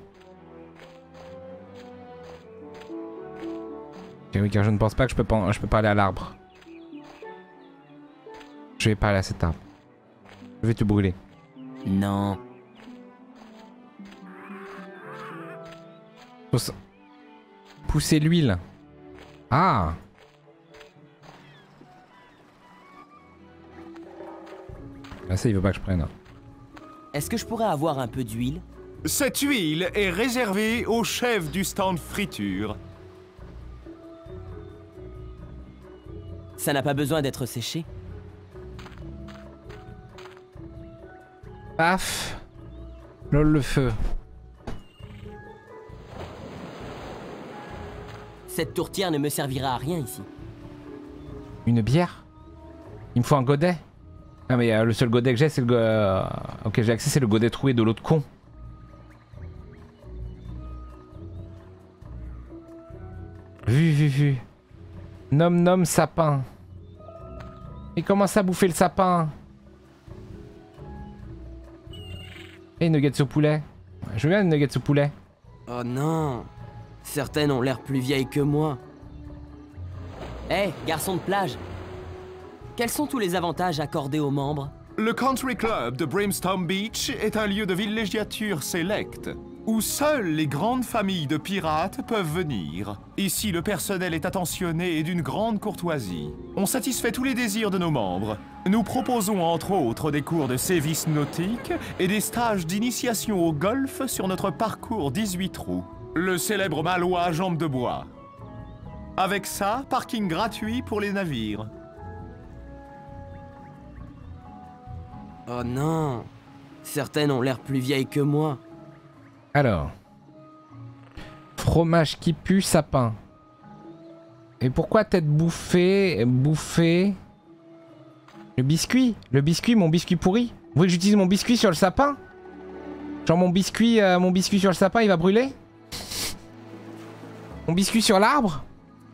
Ok, oui, car je ne pense pas que je peux parler à l'arbre. Je vais parler à cet arbre. Je vais te brûler. Non. Pousser l'huile. Ah! Ah ça il veut pas que je prenne. Est-ce que je pourrais avoir un peu d'huile? Cette huile est réservée au chef du stand friture. Ça n'a pas besoin d'être séché. Paf. Lol le feu. Cette tourtière ne me servira à rien ici. Une bière? Il me faut un godet. Ah mais le seul godet que j'ai c'est le auquel j'ai accès, c'est le godet troué de l'autre con. Vu. Nom nom sapin. Il commence à bouffer le sapin. Et une nuggets au poulet. Je veux bien une nuggets au poulet. Oh non. Certaines ont l'air plus vieilles que moi. Hé, garçon de plage. Quels sont tous les avantages accordés aux membres? Le Country Club de Brimstone Beach est un lieu de villégiature select, où seules les grandes familles de pirates peuvent venir. Ici, le personnel est attentionné et d'une grande courtoisie. On satisfait tous les désirs de nos membres. Nous proposons entre autres des cours de sévices nautiques et des stages d'initiation au golf sur notre parcours 18 trous. Le célèbre Malois à jambes de bois. Avec ça, parking gratuit pour les navires. Oh non. Certaines ont l'air plus vieilles que moi. Alors. Fromage qui pue, sapin. Et pourquoi tête bouffée, bouffer le biscuit? Le biscuit, mon biscuit pourri? Vous voulez que j'utilise mon biscuit sur le sapin? Genre mon biscuit sur le sapin, il va brûler? Mon biscuit sur l'arbre?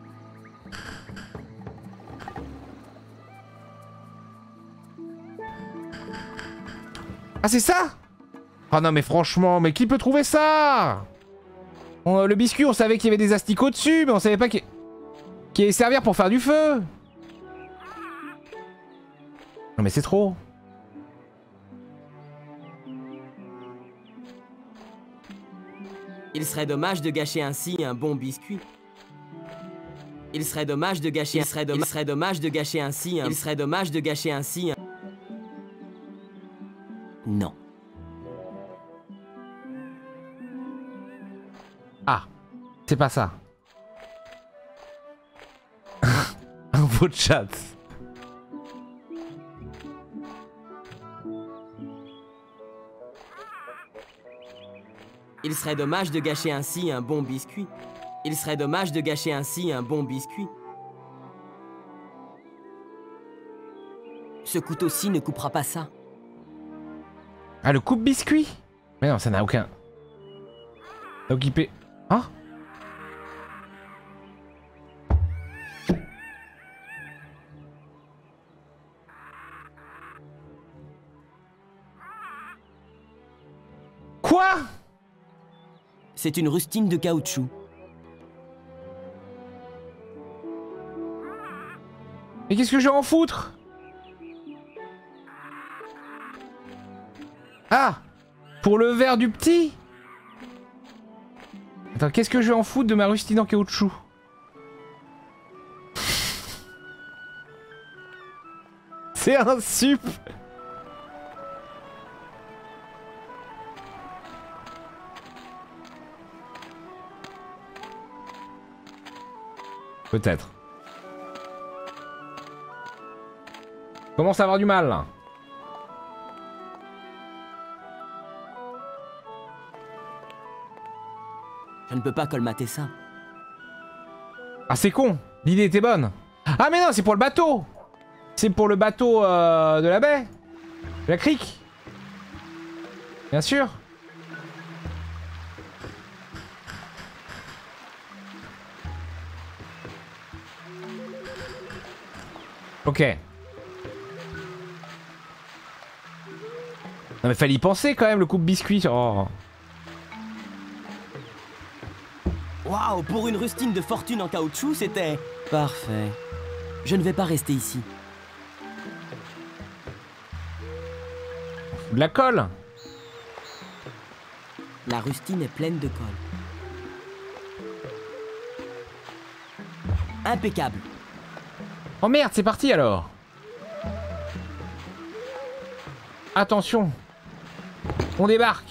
Ah c'est ça? Ah non mais franchement, mais qui peut trouver ça? Le biscuit, on savait qu'il y avait des asticots dessus, mais on savait pas qu'il allait servir pour faire du feu. Non mais c'est trop. Il serait dommage de gâcher ainsi un bon biscuit. Il serait dommage de gâcher ainsi un... Non. Ah, c'est pas ça. Un beau chat. Il serait dommage de gâcher ainsi un bon biscuit. Il serait dommage de gâcher ainsi un bon biscuit. Ce couteau-ci ne coupera pas ça. Ah, le coupe-biscuit? Mais non, ça n'a aucun... Occupé... Ah? Quoi? C'est une rustine de caoutchouc. Mais qu'est-ce que je vais en foutre? Ah! Pour le verre du petit? Attends, qu'est-ce que je vais en foutre de ma rustine en caoutchouc? C'est un sup! Peut-être. Commence à avoir du mal là. Je ne peux pas colmater ça. Ah c'est con, l'idée était bonne. Ah mais non, c'est pour le bateau. C'est pour le bateau de la baie. De la crique. Bien sûr. Ok. Non mais fallait y penser quand même, le coupe biscuit. Oh. Waouh, pour une rustine de fortune en caoutchouc, c'était... Parfait. Je ne vais pas rester ici. De la colle. La rustine est pleine de colle. Impeccable. Oh merde, c'est parti alors. Attention. On débarque.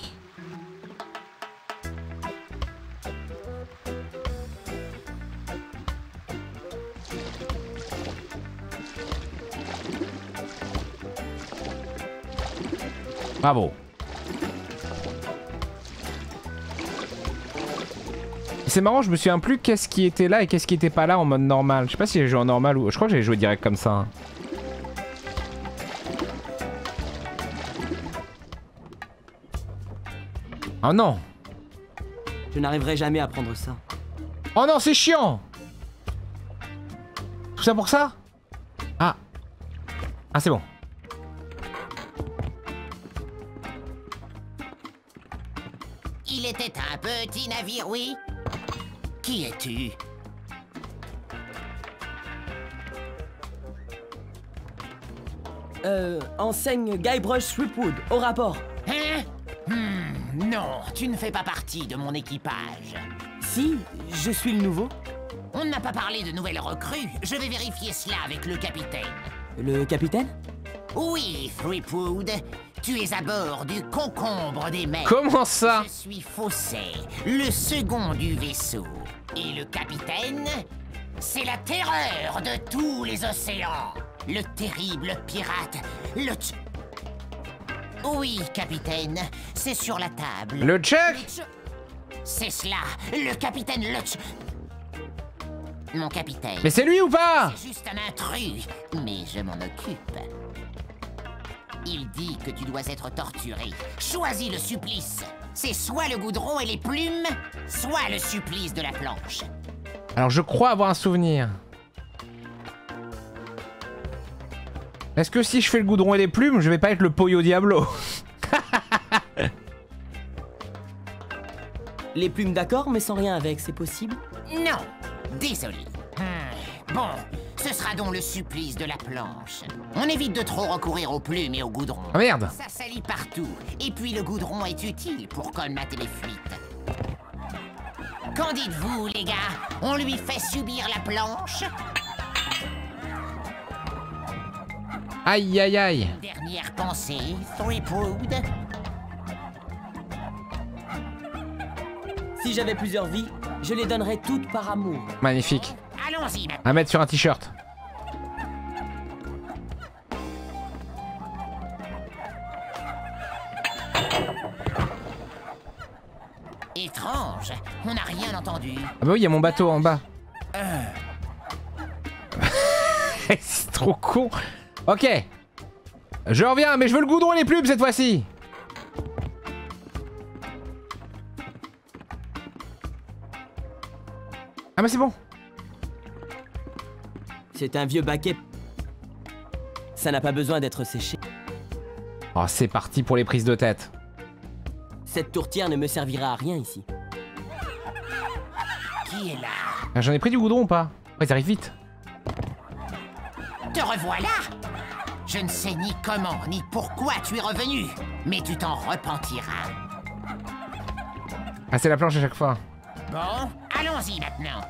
Bravo. C'est marrant, je me souviens plus qu'est-ce qui était là et qu'est-ce qui était pas là en mode normal. Je sais pas si j'ai joué en normal ou... Je crois que j'ai joué direct comme ça. Oh non. Je n'arriverai jamais à prendre ça. Oh non, c'est chiant. Tout ça pour ça? Ah. Ah, c'est bon. Il était un petit navire, oui. Qui es-tu? Enseigne Guybrush Threepwood, au rapport. Hein? Non, tu ne fais pas partie de mon équipage. Si, je suis le nouveau. On n'a pas parlé de nouvelles recrues. Je vais vérifier cela avec le capitaine. Le capitaine? Oui, Threepwood. Tu es à bord du concombre des mers. Comment ça? Je suis Fossé, le second du vaisseau. Et le capitaine, c'est la terreur de tous les océans. Le terrible pirate, le... Oui, capitaine, c'est sur la table. Le Chuck? C'est cela, le capitaine Lutch. Mon capitaine. Mais c'est lui ou pas? C'est juste un intrus, mais je m'en occupe. Il dit que tu dois être torturé. Choisis le supplice. C'est soit le goudron et les plumes, soit le supplice de la planche. Alors je crois avoir un souvenir. Est-ce que si je fais le goudron et les plumes, je vais pas être le Pollo Diablo? Les plumes d'accord, mais sans rien avec, c'est possible? Non, désolé. Bon, ce sera donc le supplice de la planche. On évite de trop recourir aux plumes et au goudron. Ah merde. Ça salit partout. Et puis le goudron est utile pour colmater les fuites. Qu'en dites-vous, les gars? On lui fait subir la planche? Aïe aïe aïe. Dernière pensée, Threepwood. Si j'avais plusieurs vies, je les donnerais toutes par amour. Magnifique. Allons-y, À mettre sur un t-shirt. Étrange, on n'a rien entendu. Ah bah oui, il y a mon bateau en bas. C'est trop con. Ok. Je reviens, mais je veux le goudron et les plumes cette fois-ci. Ah mais c'est bon. C'est un vieux baquet. Ça n'a pas besoin d'être séché. Oh, c'est parti pour les prises de tête. Cette tourtière ne me servira à rien ici. Qui est là? Ah, j'en ai pris du goudron ou pas? Ouais, ils arrivent vite. Te revoilà! Je ne sais ni comment, ni pourquoi tu es revenu, mais tu t'en repentiras. Ah, c'est la planche à chaque fois. Bon, allons-y maintenant.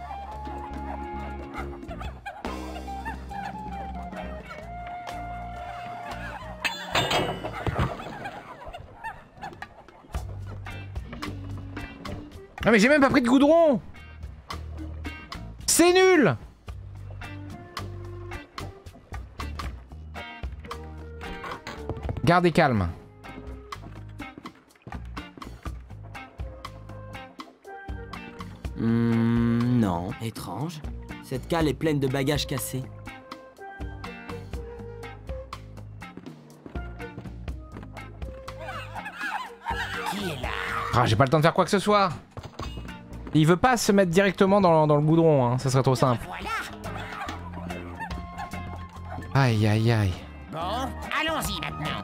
Ah mais j'ai même pas pris de goudron. C'est nul. Gardez calme. Non. Étrange. Cette cale est pleine de bagages cassés. Qui est là? Ah, j'ai pas le temps de faire quoi que ce soit. Il veut pas se mettre directement dans le goudron, hein. Ça serait trop simple. Voilà. Aïe aïe aïe. Bon, allons-y maintenant.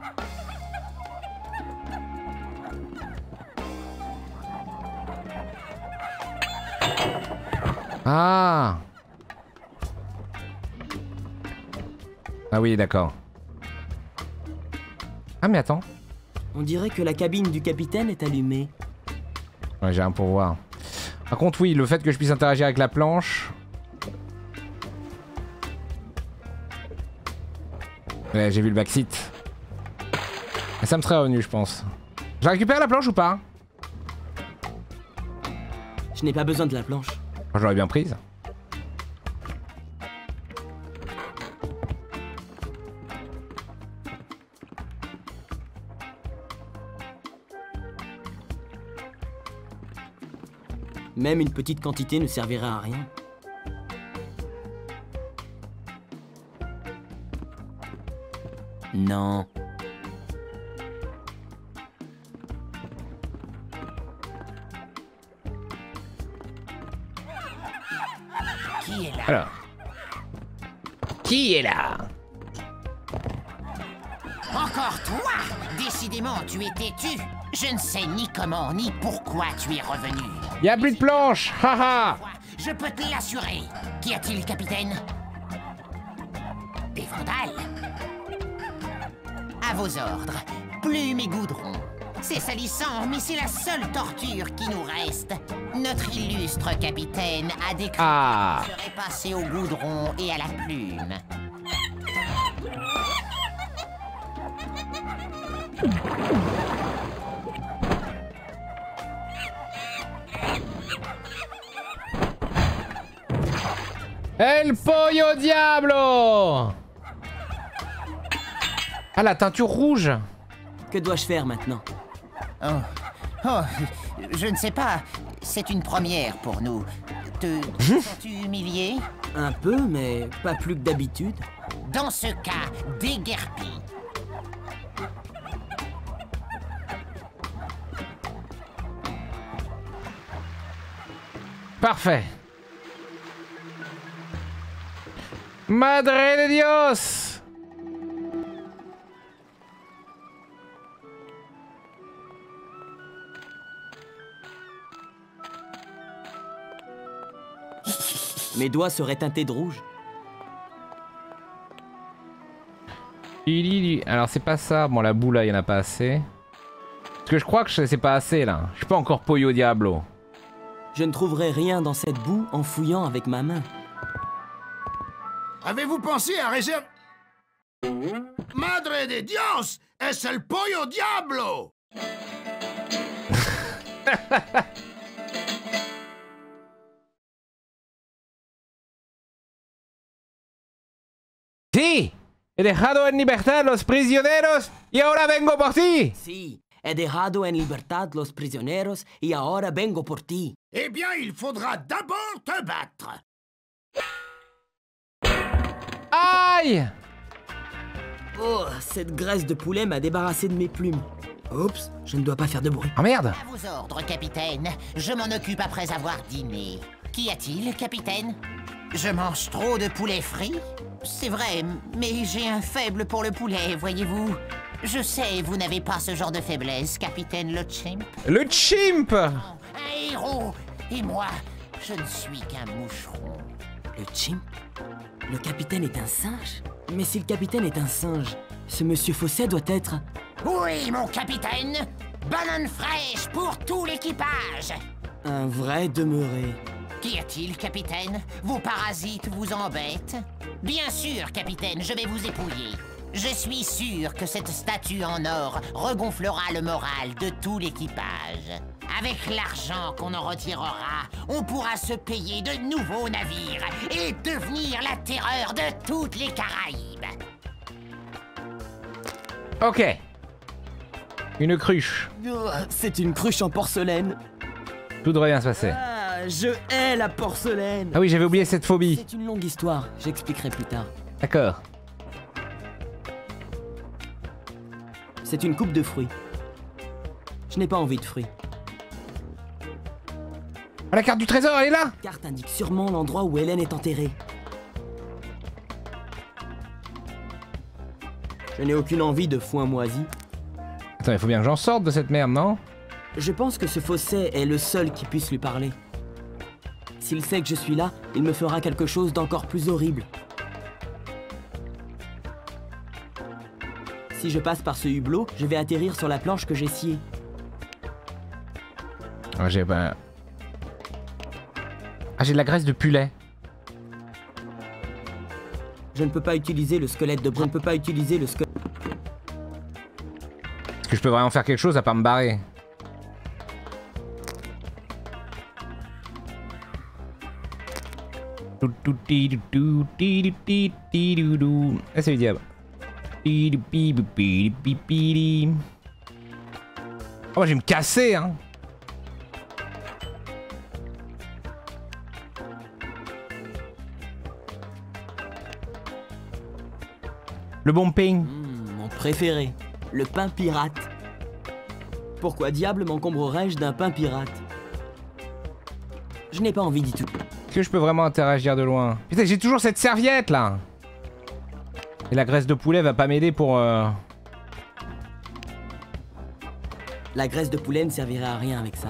Ah. Ah oui, d'accord. Ah mais attends. On dirait que la cabine du capitaine est allumée. Ouais, j'ai un pourvoir. Par contre, oui, le fait que je puisse interagir avec la planche... Ouais, j'ai vu le backseat. Et ça me serait revenu, je pense. Je récupère la planche ou pas? Je n'ai pas besoin de la planche. Je l'aurais bien prise. Même une petite quantité ne servirait à rien. Non. Qui est là? Alors. Qui est là? Encore toi? Décidément, tu es têtu. Je ne sais ni comment, ni pourquoi tu es revenu. Y'a plus de planche. Haha. Je peux te l'assurer. Qu'y a-t-il, capitaine? Des vandales? À vos ordres. Plumes et goudron. C'est salissant, mais c'est la seule torture qui nous reste. Notre illustre capitaine a déclaré Ah. qu'il serait passé au goudron et à la plume. El pollo diablo. Ah, la teinture rouge. Que dois-je faire maintenant? Oh, je ne sais pas. C'est une première pour nous. Te sens-tu humilié? Un peu, mais pas plus que d'habitude. Dans ce cas, déguerpis. Parfait. Madre de Dios. Mes doigts seraient teintés de rouge. Alors c'est pas ça. Bon, la boue là, il y en a pas assez. Parce que je crois que c'est pas assez là. Je suis pas encore pollo diablo. Je ne trouverai rien dans cette boue en fouillant avec ma main. Avez-vous pensé à réserver... Madre de Dios! Es el pollo diablo! Sí. He dejado en libertad los prisioneros y ahora vengo por ti. Si, he dejado en libertad los prisioneros y ahora vengo por ti. Eh bien, il faudra d'abord te battre. Aïe. Oh, cette graisse de poulet m'a débarrassé de mes plumes. Oups, je ne dois pas faire de bruit. Oh merde. À vos ordres, capitaine. Je m'en occupe après avoir dîné. Qu'y a-t-il, capitaine? Je mange trop de poulet frit? C'est vrai, mais j'ai un faible pour le poulet, voyez-vous. Je sais, vous n'avez pas ce genre de faiblesse, capitaine le chimp. Le chimp. Un héros. Et moi, je ne suis qu'un moucheron. Le chimp? Le capitaine est un singe? Mais si le capitaine est un singe, ce monsieur Fosset doit être... Oui, mon capitaine. Banane fraîche pour tout l'équipage. un vrai demeuré. Qu'y a-t-il, capitaine? Vos parasites vous embêtent? Bien sûr, capitaine, je vais vous épouiller. Je suis sûr que cette statue en or regonflera le moral de tout l'équipage. Avec l'argent qu'on en retirera, on pourra se payer de nouveaux navires et devenir la terreur de toutes les Caraïbes. Ok. Une cruche. Oh, c'est une cruche en porcelaine. Tout devrait bien se passer. Ah, je hais la porcelaine. Ah oui, j'avais oublié cette phobie. C'est une longue histoire, j'expliquerai plus tard. D'accord. C'est une coupe de fruits. Je n'ai pas envie de fruits. Ah, la carte du trésor, elle est là. La carte indique sûrement l'endroit où Hélène est enterrée. Je n'ai aucune envie de foin moisi. Attends, il faut bien que j'en sorte de cette merde, non? Je pense que ce Fosset est le seul qui puisse lui parler. S'il sait que je suis là, il me fera quelque chose d'encore plus horrible. Si je passe par ce hublot, je vais atterrir sur la planche que j'ai sciée. Ah, j'ai pas... Ah, j'ai de la graisse de poulet. Je ne peux pas utiliser le squelette de bras. Je ne peux pas utiliser le squelette. Est-ce que je peux vraiment faire quelque chose à part me barrer? Ah, c'est le diable. Oh, moi, je vais me casser, hein. Le bumping. Mon préféré, le pain pirate. Pourquoi diable m'encombrerais-je d'un pain pirate? Je n'ai pas envie d'y tout. Est-ce que je peux vraiment interagir de loin? Putain, j'ai toujours cette serviette là. Et la graisse de poulet va pas m'aider pour... La graisse de poulet ne servirait à rien avec ça.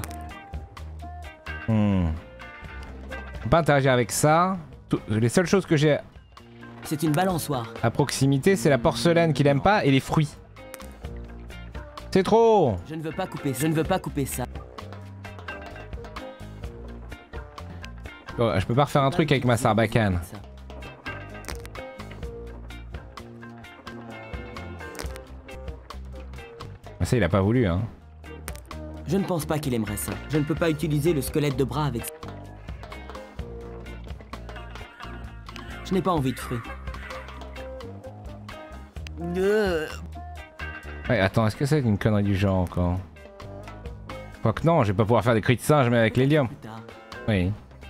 Je peux pas interagir avec ça. Les seules choses que j'ai C'est une balançoire. à proximité, c'est la porcelaine qu'il aime pas et les fruits. C'est trop. Je ne veux pas couper. Je ne veux pas couper ça. Oh, je peux pas refaire un truc avec ma sarbacane. Ça, il a pas voulu, hein. Je ne pense pas qu'il aimerait ça. Je ne peux pas utiliser le squelette de bras avec ça. Je n'ai pas envie de fruits. Ouais, attends, est-ce que c'est une connerie du genre encore? Quoique non, je vais pas pouvoir faire des cris de singe mais avec l'hélium. Plus tard. Oui.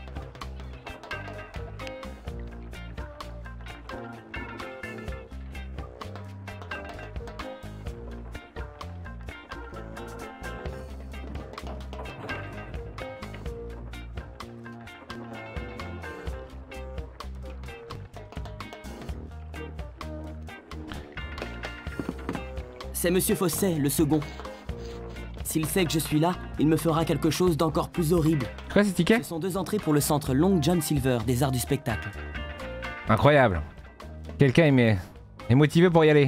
C'est Monsieur Fosset, le second. S'il sait que je suis là, il me fera quelque chose d'encore plus horrible. Quoi ces tickets? Ce sont 2 entrées pour le centre Long John Silver des arts du spectacle. Incroyable. Quelqu'un est motivé pour y aller.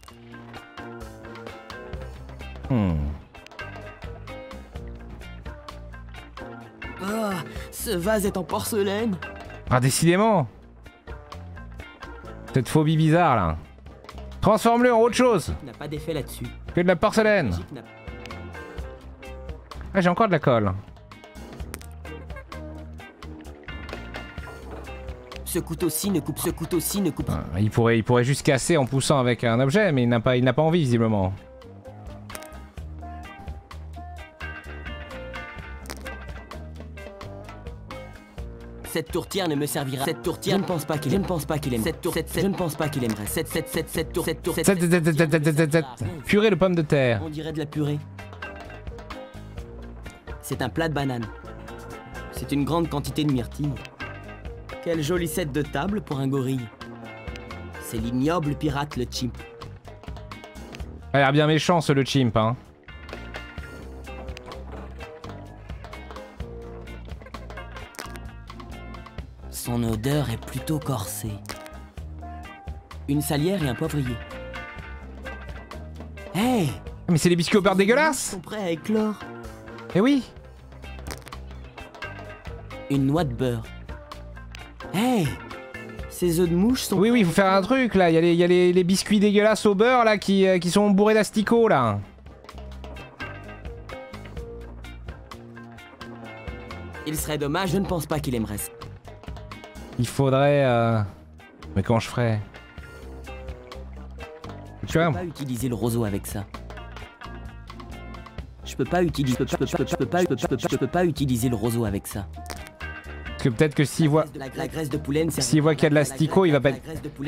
Ah, ce vase est en porcelaine. Ah, décidément. Cette phobie bizarre là. Transforme-le en autre chose N'a pas d'effet là-dessus. que de la porcelaine. Magique n'a- Ah, j'ai encore de la colle. Ce couteau-ci ne coupe. Ce couteau-ci ne coupe. Ah, il pourrait juste casser en poussant avec un objet, mais il n'a pas envie visiblement. Cette tourtière ne me servira. Cette tourtière. Je ne pense pas qu'il. Je ne pense pas qu'il aime. Cette tour. Je ne pense pas qu'il aimerait. Cette tour. Purée de pommes de terre. On dirait de la purée. C'est un plat de banane. C'est une grande quantité de myrtilles. Quel joli set de table pour un gorille. C'est l'ignoble pirate le chimp. Il a l'air bien méchant ce le chimp, hein. Son odeur est plutôt corsée. Une salière et un poivrier. Hey! Mais c'est les biscuits au beurre Ils dégueulasses! sont prêts à éclore. Eh oui! Une noix de beurre. Hey! Ces œufs de mouche sont... Oui, oui, il faut faire un truc là. Il y a les biscuits dégueulasses au beurre là qui sont bourrés d'asticots là. Il serait dommage, je ne pense pas qu'il aimerait ça. Il faudrait... Mais comment je ferais? Tu Je vois? peux pas utiliser le roseau avec ça. Je peux pas utiliser le roseau avec ça. Parce que peut-être que s'il voit... La graisse de poulet ne sert S'il voit qu'il y a de l'asticot, il va pas être...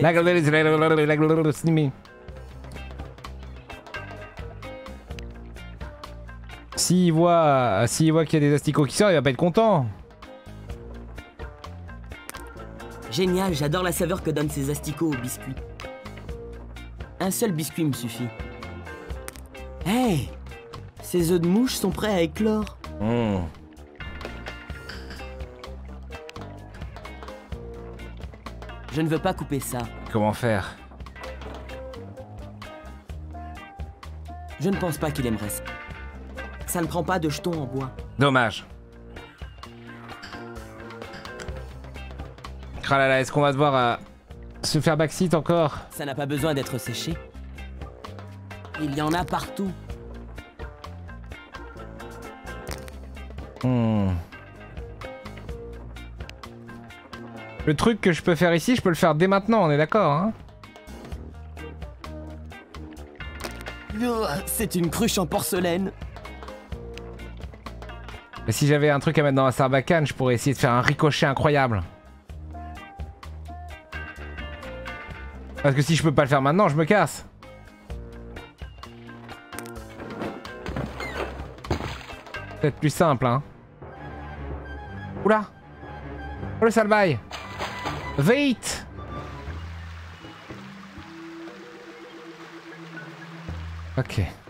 S'il voit qu'il y a des asticots qui sortent, il va pas être content. Génial, j'adore la saveur que donnent ces asticots au biscuit. Un seul biscuit me suffit. Hey! Ces œufs de mouche sont prêts à éclore. Je ne veux pas couper ça. Comment faire? Je ne pense pas qu'il aimerait ça. Ça ne prend pas de jetons en bois. Dommage. Ah là là, est-ce qu'on va devoir se faire backseat encore? Ça n'a pas besoin d'être séché. Il y en a partout. Le truc que je peux faire ici, je peux le faire dès maintenant, on est d'accord, hein? C'est une cruche en porcelaine. Mais si j'avais un truc à mettre dans la sarbacane, je pourrais essayer de faire un ricochet incroyable. Parce que si je peux pas le faire maintenant, je me casse. Peut-être plus simple, hein. Oula! Oh le salvaille! Vite! Ok.